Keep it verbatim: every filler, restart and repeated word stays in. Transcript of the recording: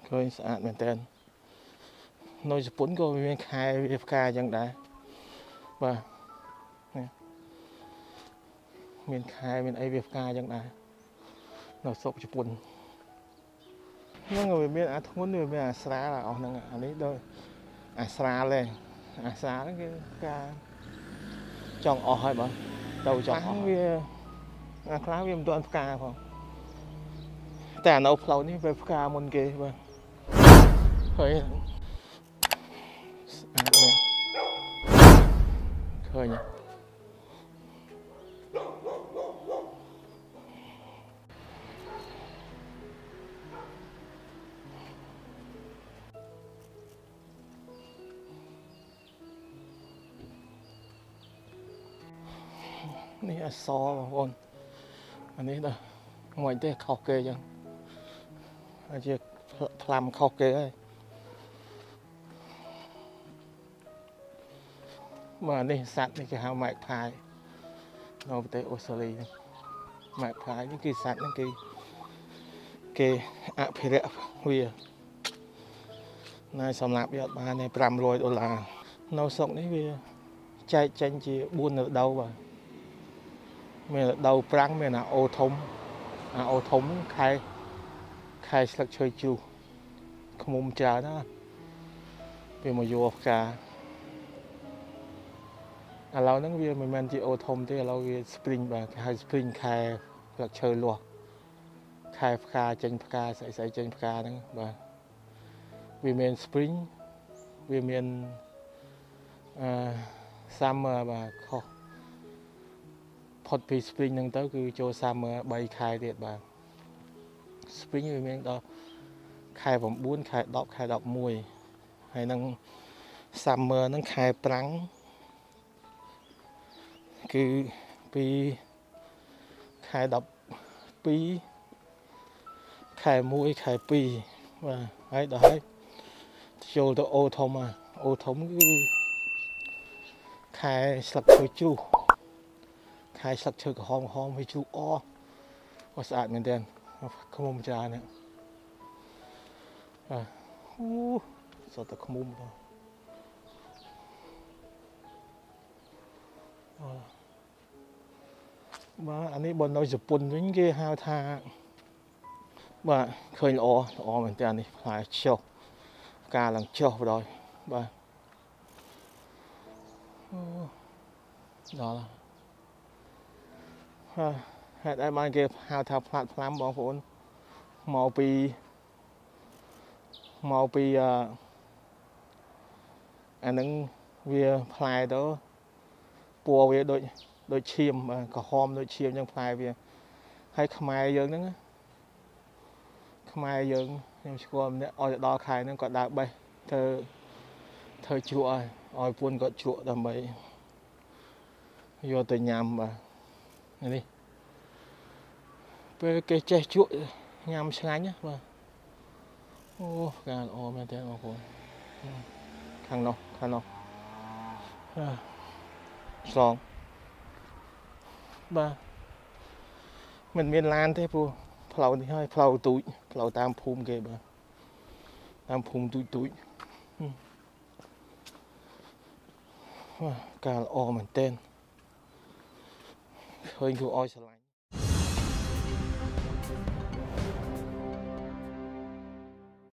khơi sạchមែនតើនៅជប៉ុនក៏មានខែវាផ្កាយ៉ាងដែរបាទមានខែមានអីវាផ្កាយ៉ាងដែរនៅស្រុកជប៉ុនហ្នឹងវាមានអាធ្ងន់វាមានអាស្រាលអស់ហ្នឹងអានេះដូចអាស្រាលទេអាស្រាលគឺការចង់អស់ហើយបងទៅចង់អស់វាអាខ្លះវាមិនទាន់ផ្កាផងតែនៅផ្លូវនេះវាផ្កាមុនគេបាទហើយស្អាតណាស់ឃើញនេះអសបងប្អូនអានេះដល់មិនទេខុសគេចឹងអាចជាផ្លាំខុសគេហើយបាទនេះសត្វនេះគេហៅម៉ែកផាយនៅប្រទេសអូស្ត្រាលីម៉ែកផាយនេះគឺសត្វហ្នឹងគេគេអភិរក្សវាណែសម្រាប់វាអត់បានទេប្រាំរយដុល្លារនៅស្រុកនេះវាចែកចេញជាបួនរដូវបាទមានរដូវប្រាំងមានអាអូធំអាអូធំខែខែស្លឹកឈើជូរខ្មុំច្រើនណាវាមកយកផ្កាឥឡូវហ្នឹងវាមិនមែនជាអូធំទេឥឡូវវា spring បាទគេហៅ spring ខែស្លឹកឈើលាស់ខែផ្កាចេញផ្កាស្អីស្អីចេញផ្កាហ្នឹងបាទវាមាន spring វាមានអឺ summer បាទខុសផុតពី spring ហ្នឹងទៅគឺចូល summer បីខែទៀតបាទ spring វាមានដល់ខែ៩ខែដប់ខែដប់មួយហើយនឹង summer ហ្នឹងខែប្រាំងគឺពីខែដប់ពីរខែមួយខែពីរបាទហើយដល់ហើយចូលទៅអូធំអូធំគឺខែស្លឹកឈើជ្រុះខែស្លឹកឈើក្រហមក្រហមវាជ្រុះអស់អស់ស្អាតមែនទែនខ្មុំច្រើននេះបាទអូសតតែខ្មុំបាទបាទអានេះបើនៅជប៉ុនវិញគេហៅថាបាទឃើញល្អល្អមែនទែននេះផ្លែចុះផ្កាឡើងចុះបដ ாய் បាទអូដល់ហើយហេតុអីបានគេហៅថាផ្លាតផ្លាំបងប្អូនមកពីមកពីអានឹងវាផ្លែទៅពណ៌វាដូចដូចឈាមបាទក្រហមដូចឈាមអញ្ចឹងផ្លែវាហើយខ្មែរយើងហ្នឹងខ្មែរយើងខ្ញុំស្គាល់ម្នាក់ឲ្យដល់ខែហ្នឹងគាត់ដើរបេះធ្វើធ្វើជ្រក់ឲ្យឲ្យពួនគាត់ជ្រក់ដើម្បីយកទៅញ៉ាំបាទនេះពេលគេចេះជ្រក់ញ៉ាំឆ្ងាញ់ណាបាទអូផ្កាល្អមែនទេបងប្អូនខាងនោះខាងនោះស្រងបាទមិនមានឡានទេព្រោះផ្លូវនេះហើយផ្លូវទូចផ្លូវតាមភូមិគេបាទតាមភូមិទូចទូចបាទកាលល្អមែនទែនឃើញគួរឲ្យស្រឡាញ់